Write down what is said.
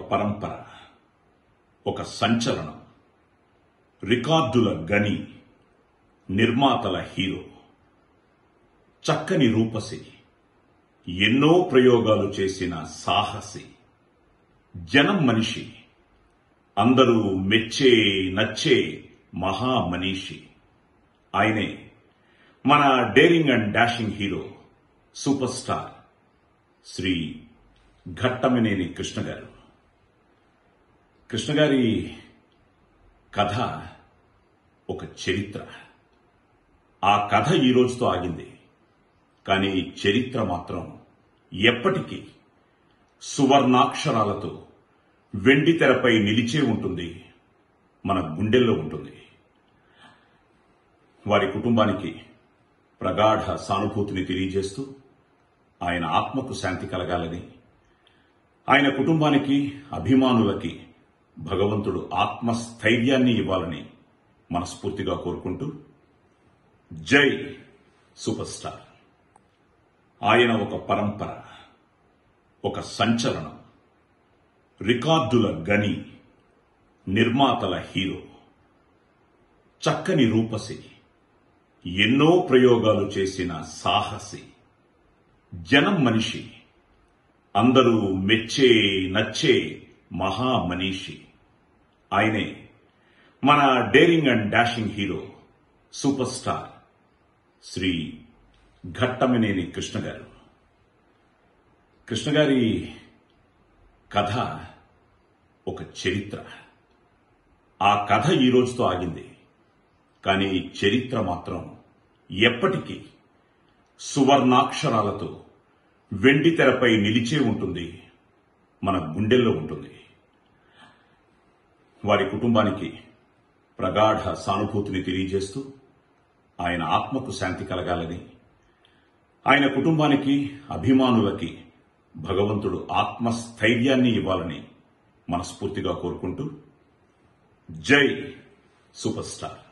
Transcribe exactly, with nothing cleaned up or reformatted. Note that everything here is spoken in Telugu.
పరంపర, ఒక సంచలనం, రికార్డుల గని, నిర్మాతల హీరో, చక్కని రూపసి, ఎన్నో ప్రయోగాలు చేసిన సాహసి, జనం మనిషి, అందరూ మెచ్చే నచ్చే మహామనీషి. ఆయనే మన daring and dashing hero, superstar Shri Ghattamaneni Krishna garu. Krishna గారి కథ ఒక చరిత్ర. ఆ కథ ఈ రోజుతో ఆగింది, కానీ చరిత్ర మాత్రం ఎప్పటికీ సువర్ణాక్షరాలతో వెండి తెరపై నిలిచే ఉంటుంది, మన గుండెల్లో ఉంటుంది. వారి కుటుంబానికి ప్రగాఢ సానుభూతిని తెలియజేస్తూ ఆయన ఆత్మకు శాంతి కలగాలని, ఆయన కుటుంబానికి అభిమానులకి భగవంతుడు ఆత్మస్థైర్యాన్ని ఇవ్వాలని మనస్ఫూర్తిగా కోరుకుంటూ, జై సూపర్ స్టార్. ఆయన ఒక పరంపర, ఒక సంచలనం, రికార్డుల గని, నిర్మాతల హీరో, చక్కని రూపసి, ఎన్నో ప్రయోగాలు చేసిన సాహసి, జనం మనిషి, అందరూ మెచ్చే నచ్చే మహామనీషి. ఆయనే మన daring and dashing hero, superstar Shri Ghattamaneni Krishna garu. Krishna గారి కథ ఒక చరిత్ర. ఆ కథ ఈ రోజుతో ఆగింది, కానీ చరిత్ర మాత్రం ఎప్పటికీ సువర్ణాక్షరాలతో వెండి తెరపై నిలిచే ఉంటుంది, మన గుండెల్లో ఉంటుంది. వారి కుటుంబానికి ప్రగాఢ సానుభూతిని తెలియజేస్తూ ఆయన ఆత్మకు శాంతి కలగాలని, ఆయన కుటుంబానికి అభిమానులకి భగవంతుడు ఆత్మస్థైర్యాన్ని ఇవ్వాలని మనస్ఫూర్తిగా కోరుకుంటూ, జై సూపర్ స్టార్.